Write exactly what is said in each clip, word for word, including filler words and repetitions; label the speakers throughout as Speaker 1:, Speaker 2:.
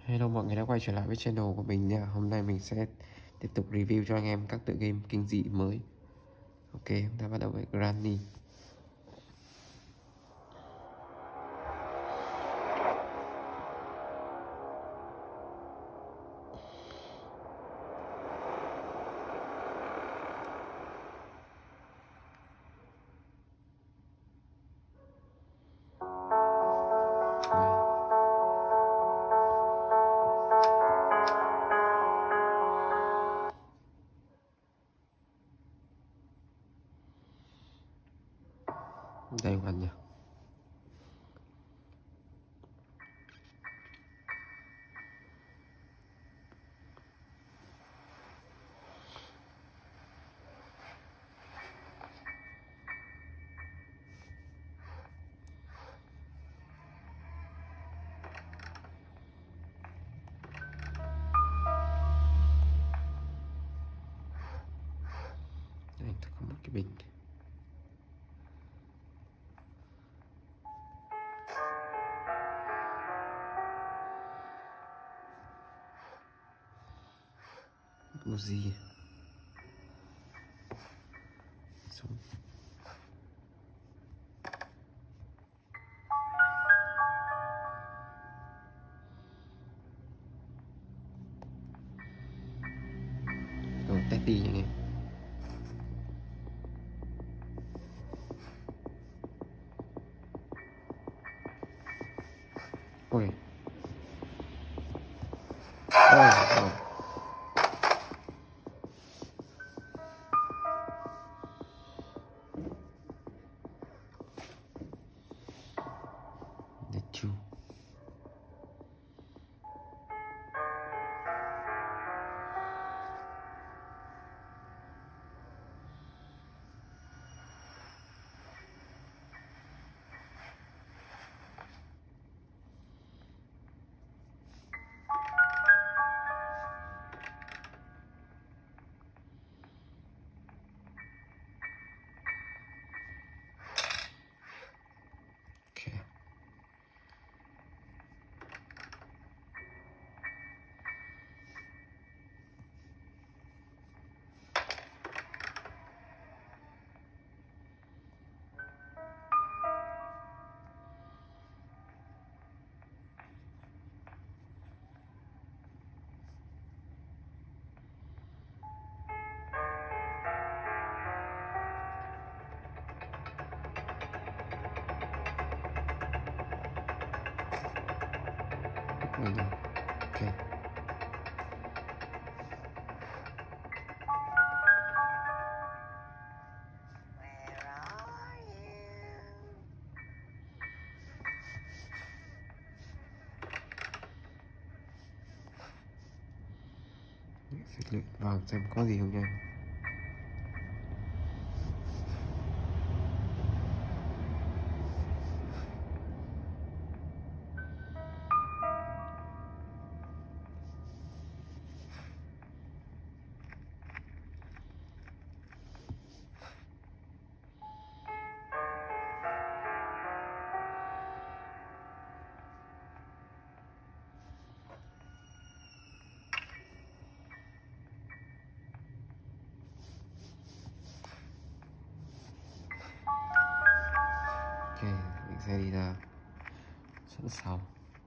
Speaker 1: Hello mọi người đã quay trở lại với channel của mình nha. Hôm nay mình sẽ tiếp tục review cho anh em các tựa game kinh dị mới. Ok, chúng ta bắt đầu với Granny. Đây bạn nhỉ. Đây, tôi có một cái bình. Một gì? Xuống. Rồi, test đi anh em. Ôi. Ôi, ôi. The two. Okay. Mình ok. Sẽ lượn vào xem có gì không nha. Ok, mình sẽ đi ra sẵn sàng.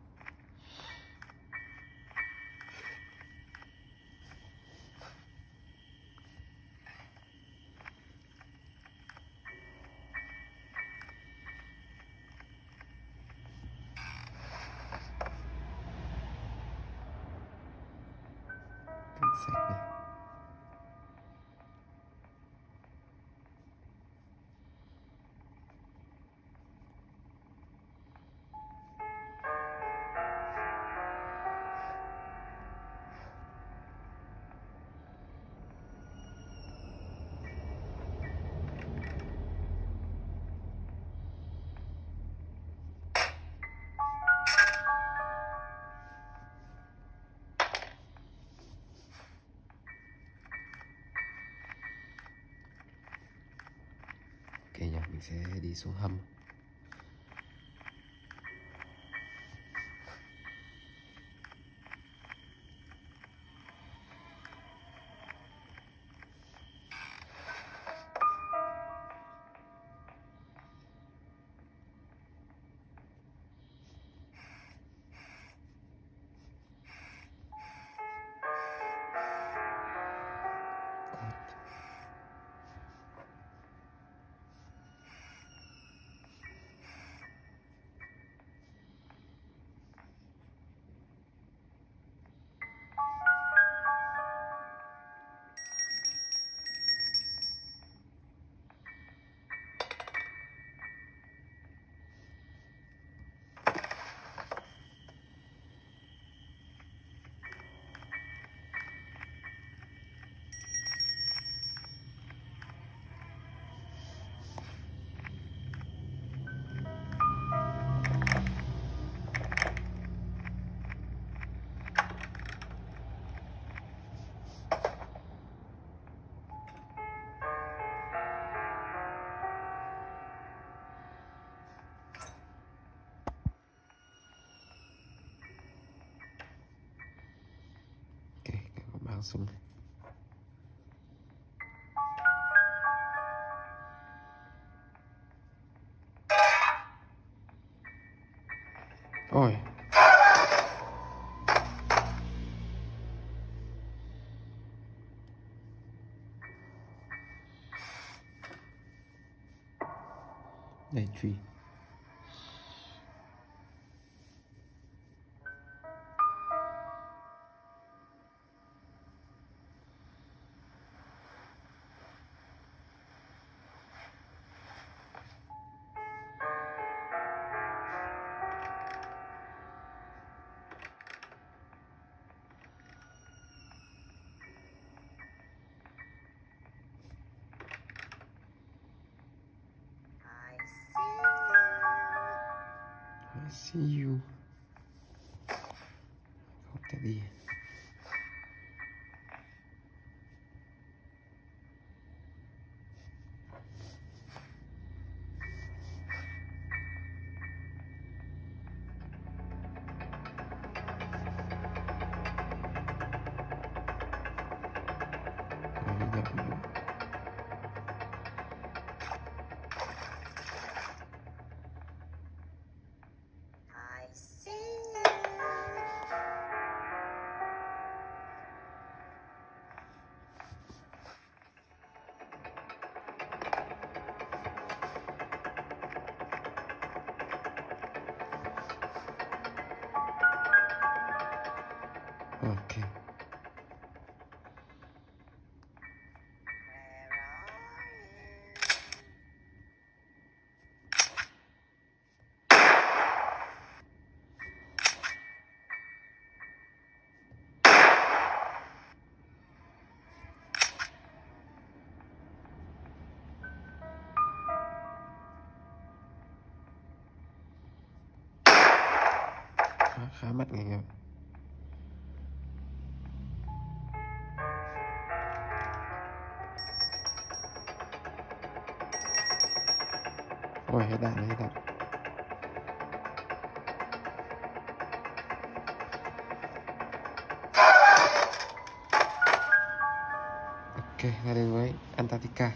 Speaker 1: Cánh sạch này. Ok nhỉ, mình sẽ đi xuống hầm. vào súng. Ôi. Đây truy. I see you. Không thể đi. Rồi đi nhập nữa. Okay. Khá, khá mạnh anh em. Ôi hết đạn hết đạn. Ok, ra đến với Antarctica.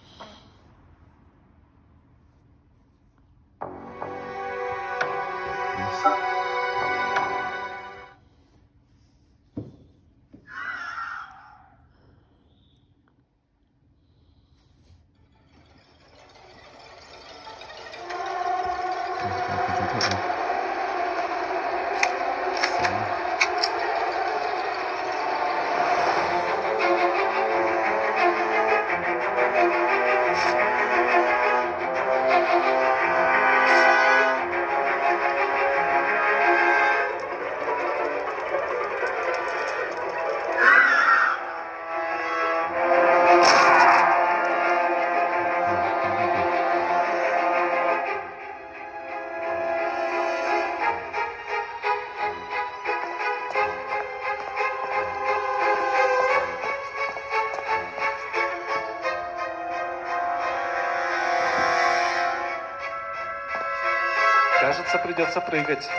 Speaker 2: Кажется, придется прыгать.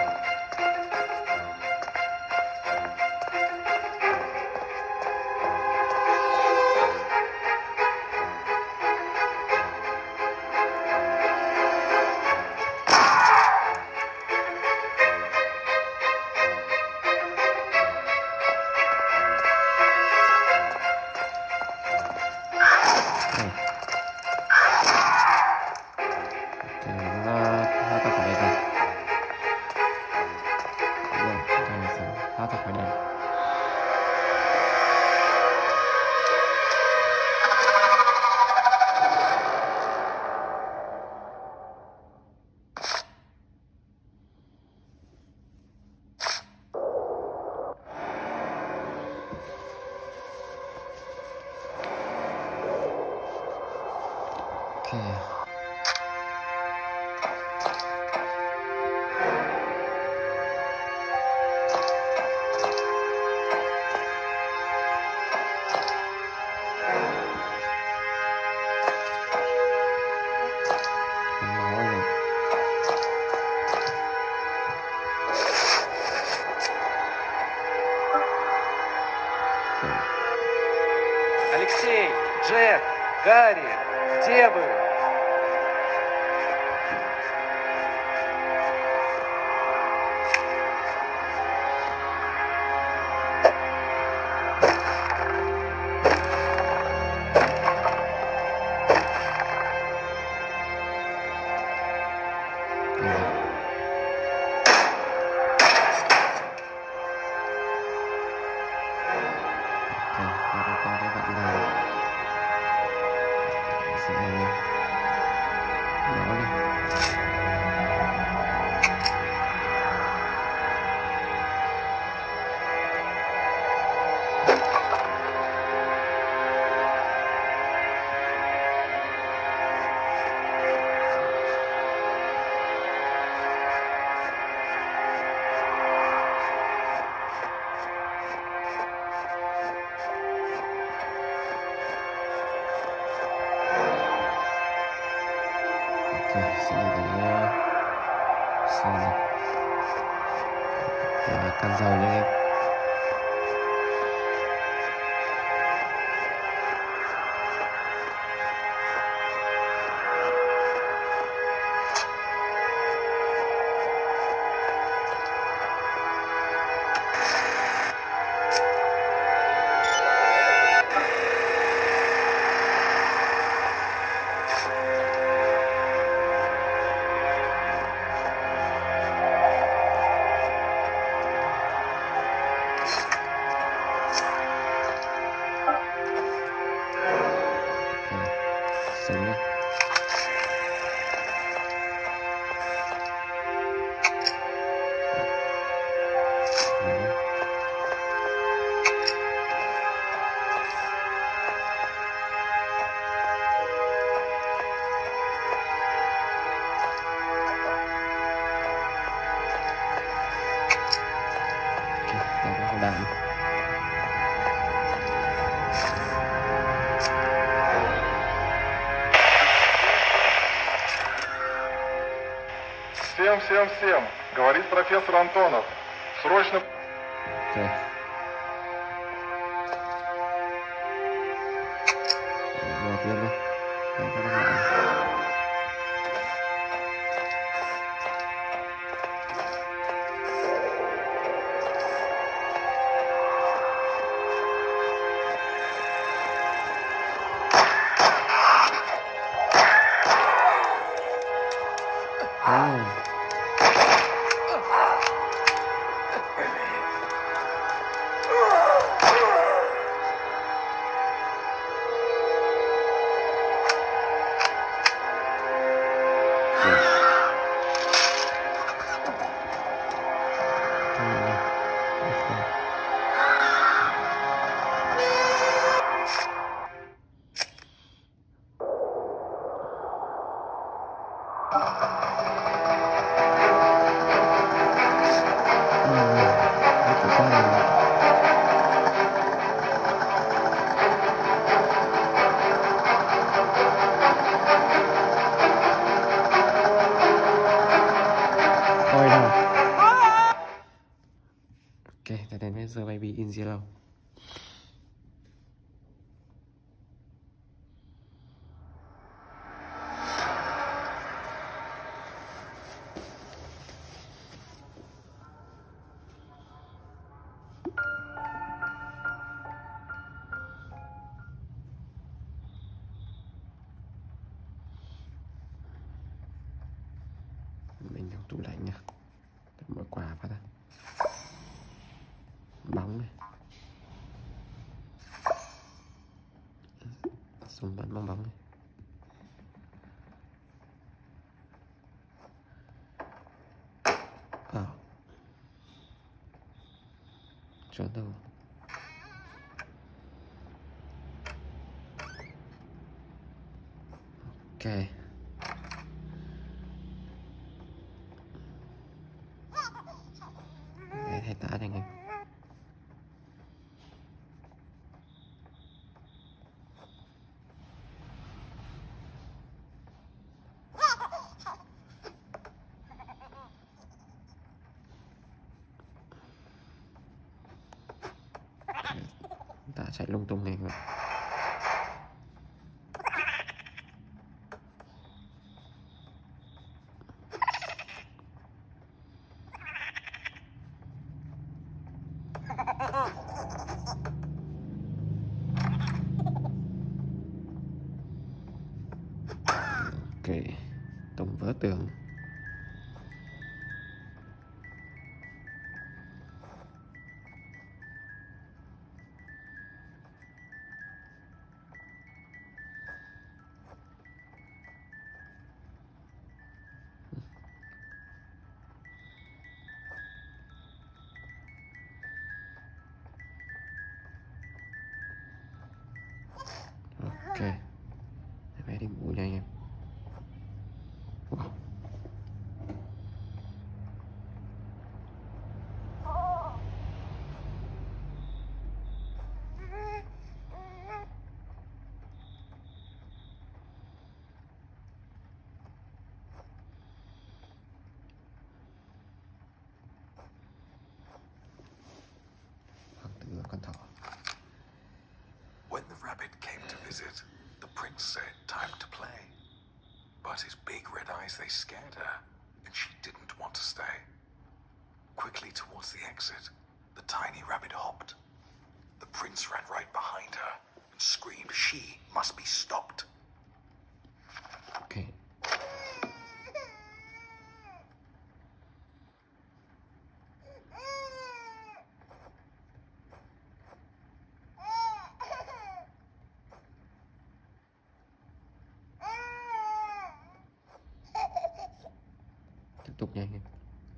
Speaker 1: Okay.
Speaker 2: Алексей, Джек, Гарри, где вы?
Speaker 1: Cần dầu nha em. Sống nhé. Đạn.
Speaker 3: Всем, всем, всем, говорит профессор Антонов. Срочно...
Speaker 1: Okay. Một viên đi. Đây có đạn. The baby in zero. Mình trong tủ lạnh nha. Mở quà phát ra. Bóng này. Súng bắn bong bóng này. Ờ. Trốn đâu. Ok. Để thay tả cho anh em. Ta chạy lung tung này các bạn. Ok, tung vỡ tường. Ok, bé đi ngủ nha anh em. Wow. Hoàng tử con thỏ.
Speaker 4: When the rabbit came to visit, the prince said time to play. But his big red eyes, they scared her, and she didn't want to stay. Quickly towards the exit, the tiny rabbit hopped. The prince ran right behind her and screamed she must be stopped.
Speaker 1: Ok. Tiếp tục nha anh em.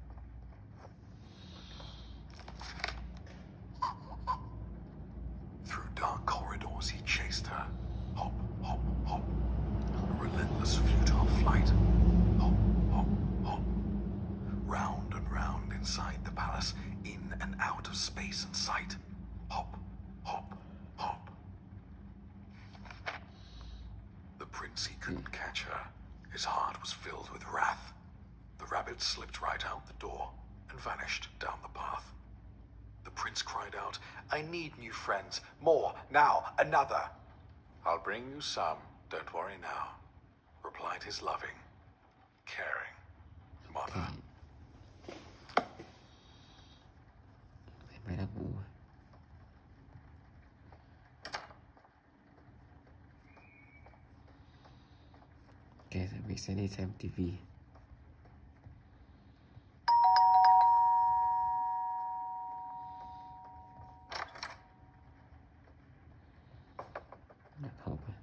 Speaker 4: Through dark corridors he chased her. Hop, hop, hop. A relentless futile flight. Hop, hop, hop. Round and round inside the palace, in and out of space and sight. Hop, hop, hop. The prince, he couldn't catch her. His heart was filled with wrath. The rabbit slipped right out the door and vanished down the path. The prince cried out, "I need new friends. More, now, another." "I'll bring you some, don't worry now," replied his loving, caring mother.
Speaker 1: Em bé đang ngủ. Ok, giờ mình sẽ đi xem tivi. Đặt hộp à?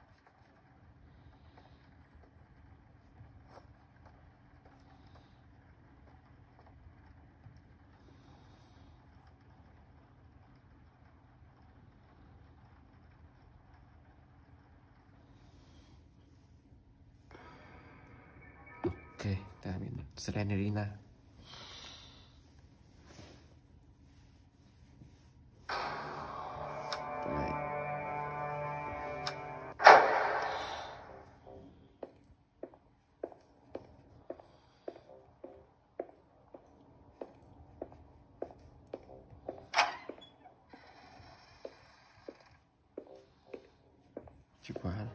Speaker 1: Ok, ta biết Slendrina. Đấy. Chìa khóa này.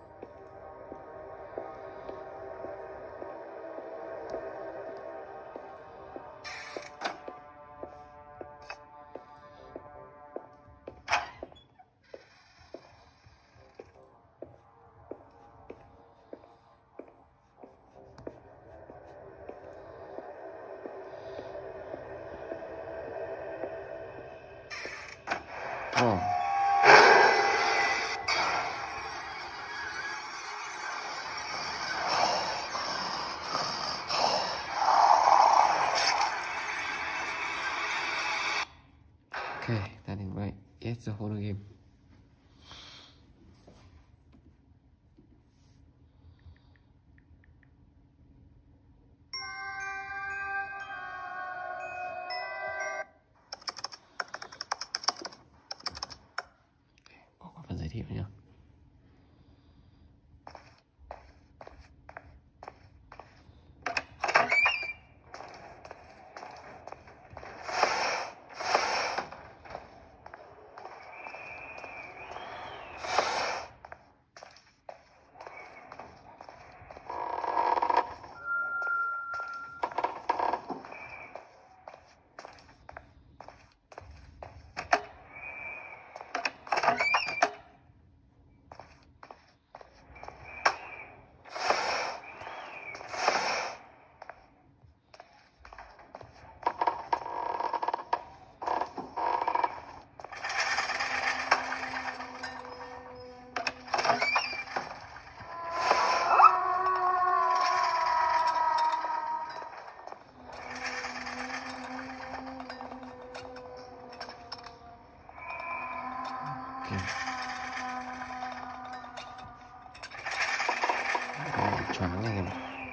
Speaker 1: Oh. Okay, that is right. Yes, the whole game. Có có phần giới thiệu nhá. Ok. Đó, choáng rồi.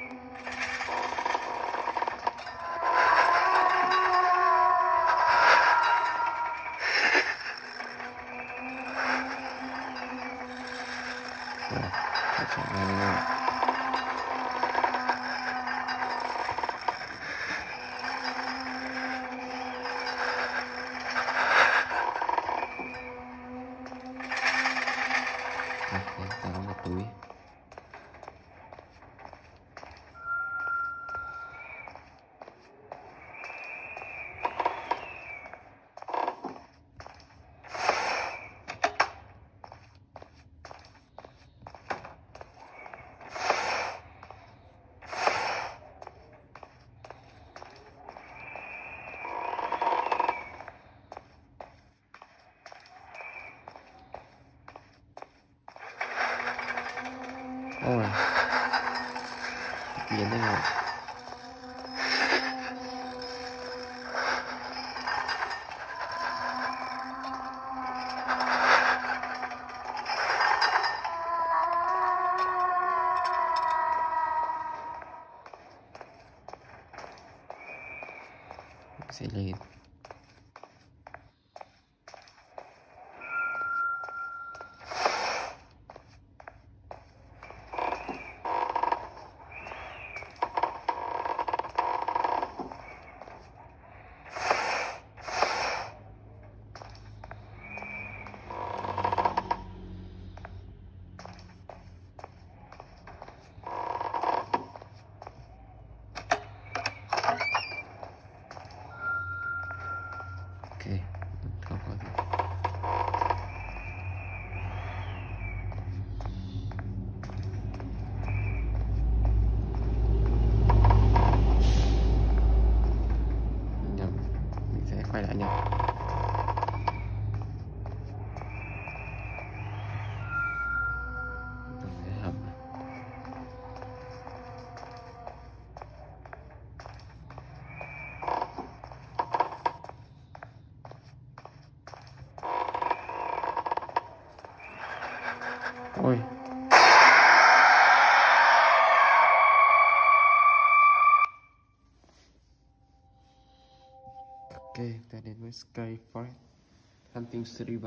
Speaker 1: Rồi, phải choáng ra rồi. Đây, ta có một túi. Ôi, biến đây rồi. Sẽ lên. Ok, không có gì. Nhầm, mình sẽ quay lại nhầm. Cái hầm này. Ôi, ok, ta đến với Sky Foresr Hunting suriva.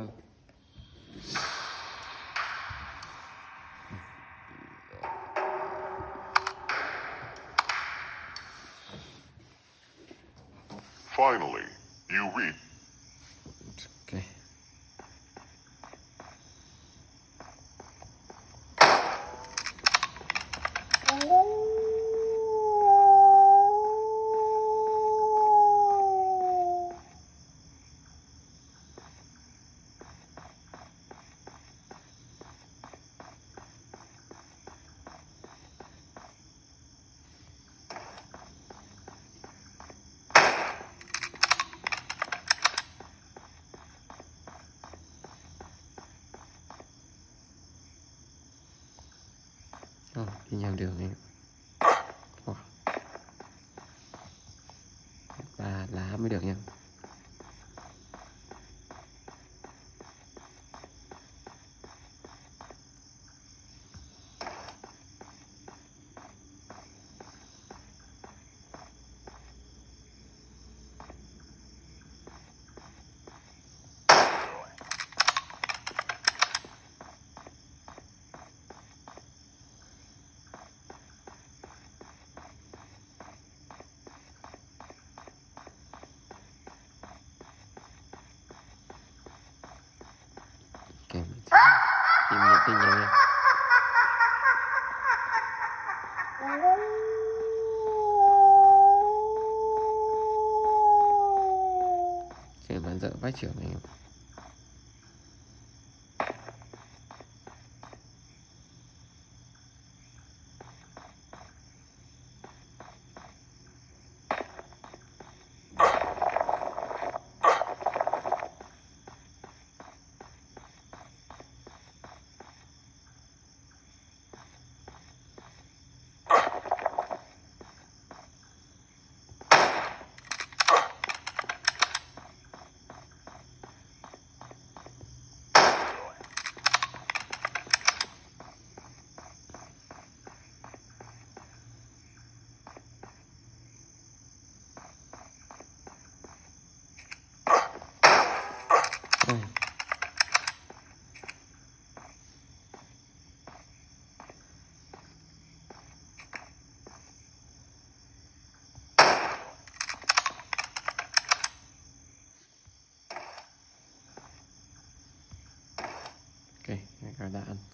Speaker 3: Finally, you read.
Speaker 1: Ok. Oh, đi nhầm đường này. Wow. Ba lá mới được nha. Ok, mình sẽ tìm nhận tin nhanh nha. Cái bán dợ vách trưởng này. Đây. Ok, gà đã ăn.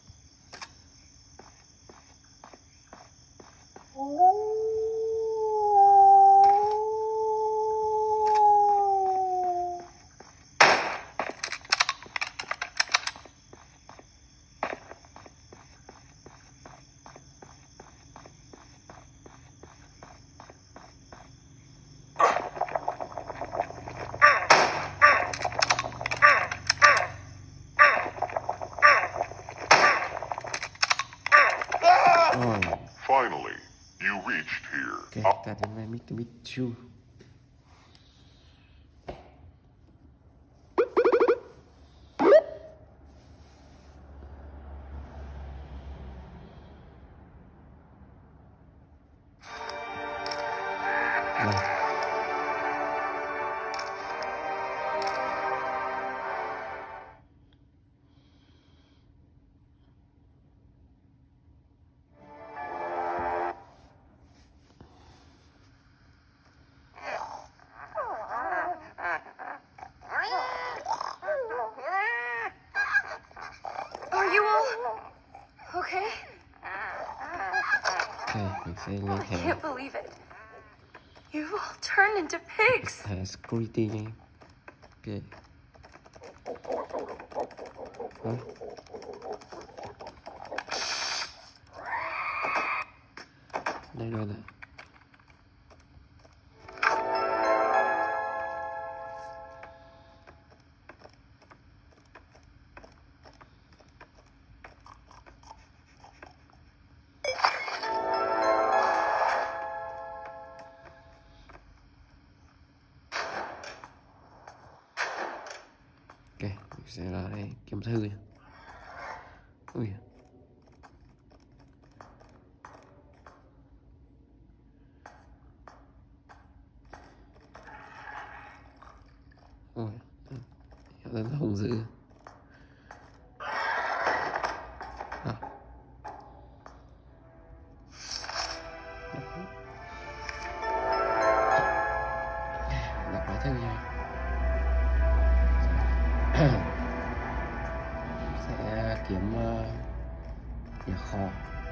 Speaker 3: Finally, you reached here.
Speaker 1: Ok, ta đến với Meet the Meet Two.
Speaker 5: I can't believe it. You've all turned into pigs.
Speaker 1: Thẻ security nha. Ok. Hả? Đây luôn ạ. Ok, mình sẽ ra đây kiếm thư nha. Ui. Ôi, rất là hung dữ. À. Đọc lá thư nha. Sẽ kiếm uh, nhà kho.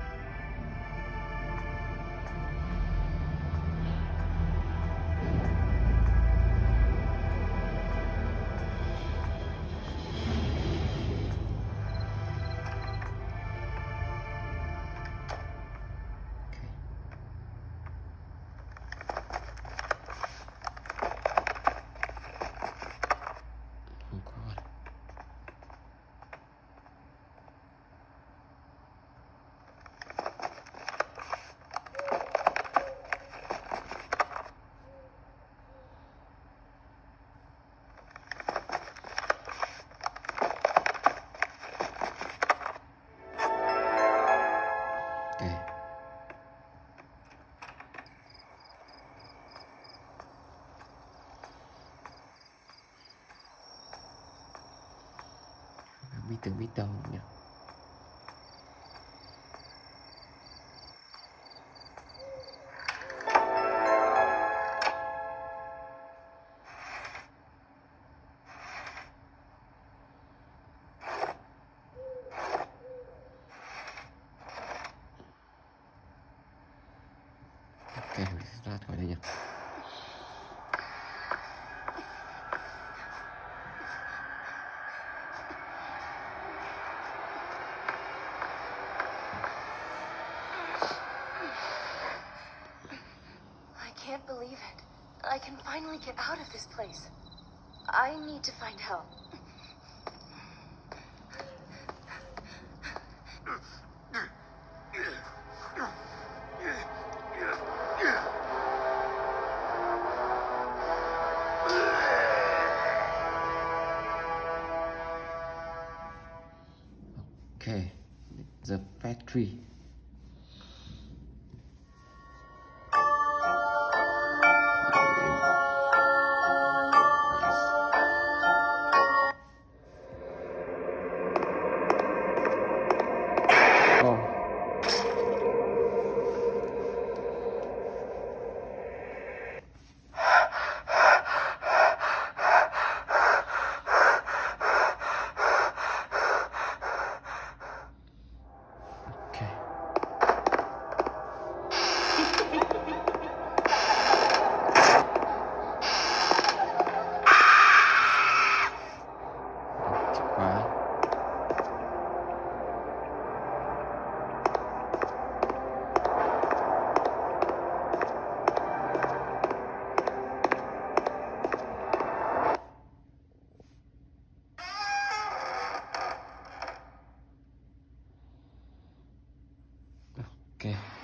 Speaker 1: Biết từ biết đâu nhỉ. Ok, mình sẽ ra khỏi đây nhỉ.
Speaker 5: I can't believe it. I can finally get out of this place. I need to find help.
Speaker 1: Okay, the factory. Ok.